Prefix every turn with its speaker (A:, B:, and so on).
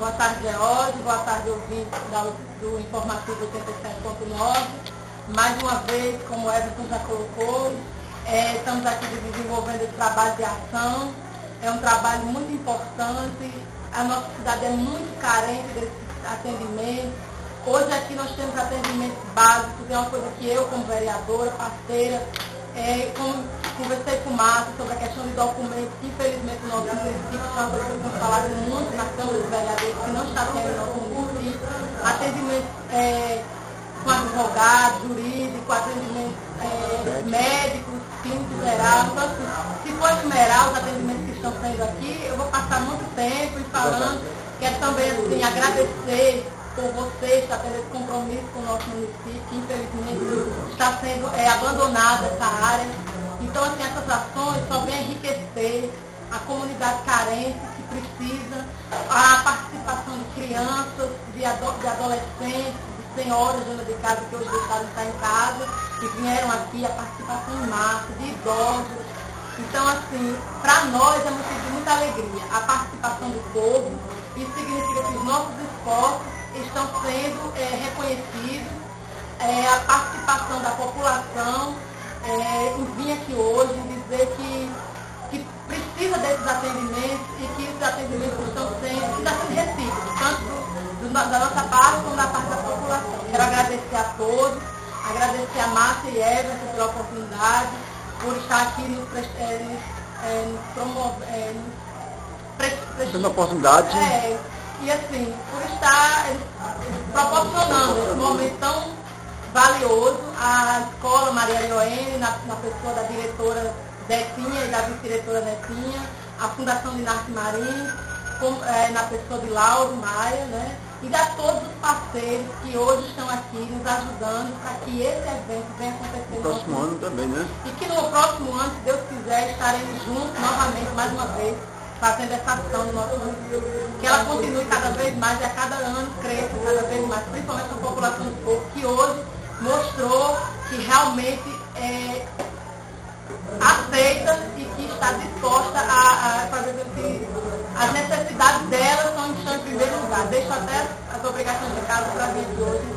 A: Boa tarde, George. Boa tarde, ouvinte do Informativo 87.9. Mais uma vez, como o Everton já colocou, estamos aqui desenvolvendo esse trabalho de ação. É um trabalho muito importante. A nossa cidade é muito carente desse atendimento. Hoje aqui nós temos atendimento básico, que é uma coisa que eu, como vereadora, parceira, conversei com o Márcio sobre a questão de documentos, que infelizmente o nosso município, é uma coisa que temos falado muito na Câmara dos Vereadores, que não está tendo no nosso município, atendimento com advogado, jurídico, atendimento médico, clínico geral. Então, assim, se for enumerar os atendimentos que estão sendo aqui, eu vou passar muito tempo e falando. Quero também assim, agradecer por vocês estar tendo esse compromisso com o nosso município, que infelizmente está sendo abandonada essa área. Então, assim, essas ações só vêm enriquecer a comunidade carente que precisa, a participação de crianças, de adolescentes, de senhoras donas de casa que hoje deixaram de estar em casa, que vieram aqui, a participação em massa, de idosos. Então, assim, para nós é motivo de muita alegria a participação do povo. Isso significa que os nossos esforços estão sendo reconhecidos, a participação da população em vir aqui hoje, em dizer que precisa desses atendimentos e que esses atendimentos estão sendo recíprocos, tanto da nossa parte como da parte da população. Quero agradecer a todos, agradecer a Márcia e Everton pela oportunidade, por estar aqui nos
B: tendo a oportunidade.
A: E assim, por estar proporcionando esse momento tão valioso à Escola Maria Leoene, na pessoa da diretora Detinha e da vice-diretora Netinha, a Fundação de Narci Marim, na pessoa de Lauro Maia, né? E a todos os parceiros que hoje estão aqui nos ajudando para que esse evento venha acontecer
B: no próximo ano também, né?
A: E que no próximo ano, se Deus quiser, estaremos juntos novamente, mais uma vez, fazendo essa ação no nosso município. Que ela continue cada vez mais e a cada ano cresça cada vez mais, principalmente a população do povo, que hoje mostrou que realmente aceita e que está disposta a fazer com que as necessidades delas estão em primeiro lugar. Deixo até as obrigações de casa para vir de hoje.